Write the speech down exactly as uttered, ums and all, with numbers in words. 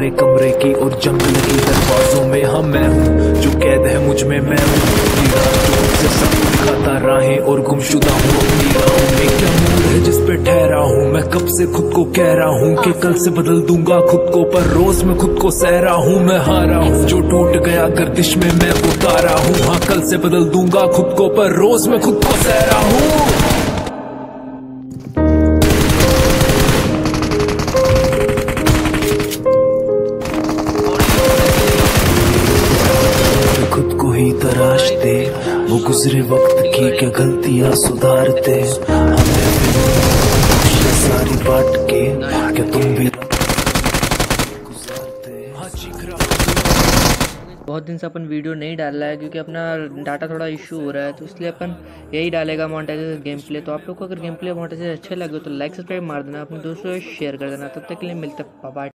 बने कमरे की और जंग लगी दरवाजों में। हाँ मैं हूँ जो कैद है मुझ में, मैं हूँ से सब दिखाता राहें और गुमशुदा हूँ अपनी राहों में। क्या मूड है जिस पे ठहरा हूँ मैं, कब से खुद को कह रहा हूँ कि कल से बदल दूंगा खुद को, पर रोज मैं खुद को सह रहा हूँ। मैं हारा हूँ जो टूट गया गर्दिश में मैं उतारा हूँ। हाँ कल से बदल दूंगा खुद को, पर रोज मैं खुद को सह रहा हूँ। खुद को ही तराशते वो गुजरे वक्त की क्या गलतियां सुधारते। हमें ये सारी बात के क्या तुम भी गुजारते। बहुत दिन से अपन वीडियो नहीं डाल रहा है क्योंकि अपना डाटा थोड़ा इशू हो रहा है, तो इसलिए अपन यही डालेगा मोनेटाइजेशन गेम प्ले। तो आप लोग को अगर गेम प्ले मोनेटाइजेशन अच्छे लगे तो लाइक सब्सक्राइब मार देना, अपने दोस्तों से शेयर कर देना। तब तक के लिए मिलते हैं, बाय।